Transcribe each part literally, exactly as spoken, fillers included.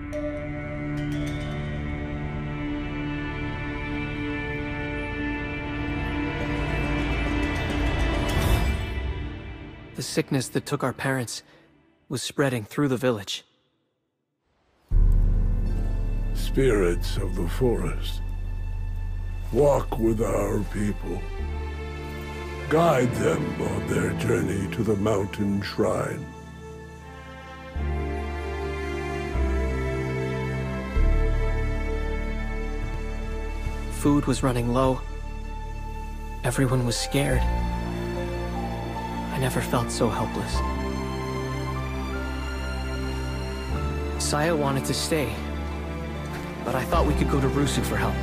The sickness that took our parents was spreading through the village. Spirits of the forest, walk with our people. Guide them on their journey to the mountain shrine. Food was running low. Everyone was scared. I never felt so helpless. Saya wanted to stay, but I thought we could go to Rusu for help.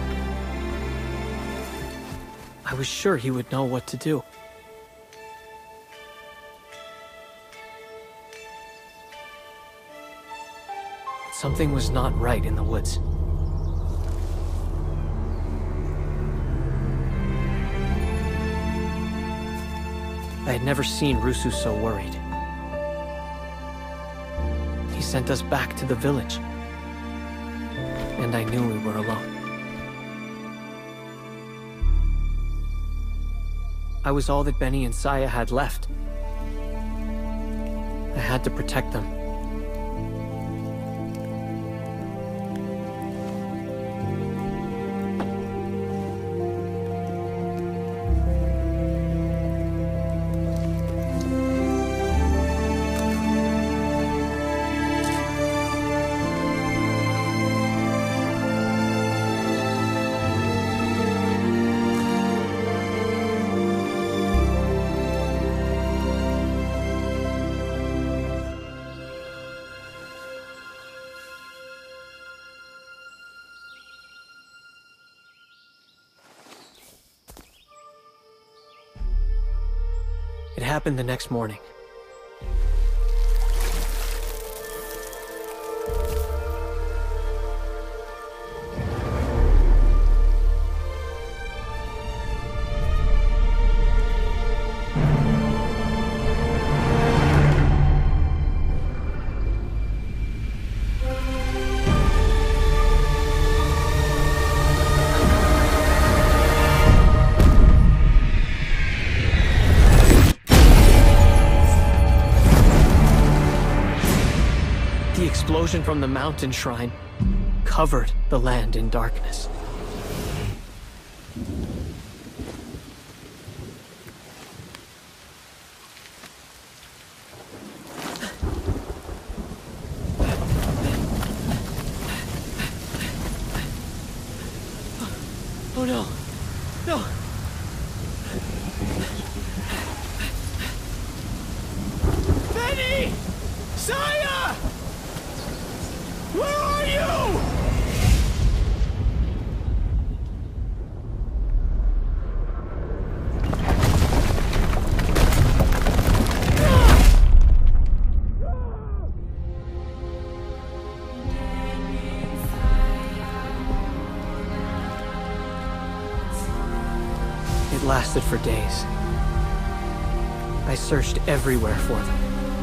I was sure he would know what to do. But something was not right in the woods. I had never seen Rusu so worried. He sent us back to the village, and I knew we were alone. I was all that Benny and Saya had left. I had to protect them. It happened the next morning. The explosion from the mountain shrine covered the land in darkness. Oh no! No! Benny! Saya! Where are you? It lasted for days. I searched everywhere for them.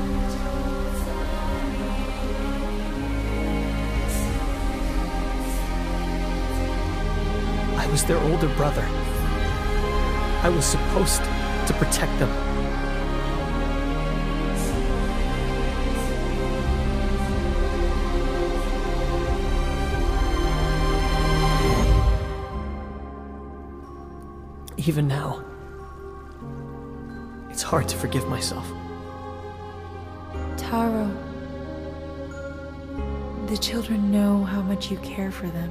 I was their older brother. I was supposed to protect them. Even now, it's hard to forgive myself. Taro, the children know how much you care for them.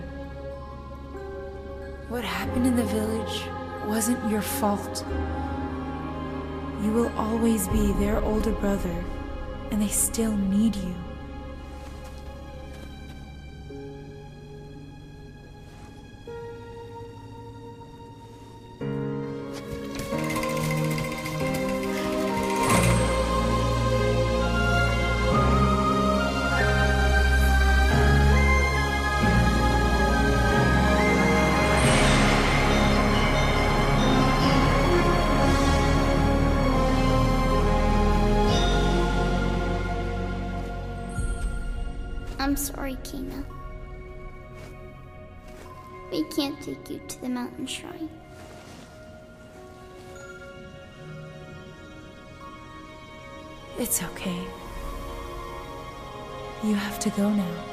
What happened in the village wasn't your fault. You will always be their older brother, and they still need you. I'm sorry, Kina. We can't take you to the mountain shrine. It's okay. You have to go now.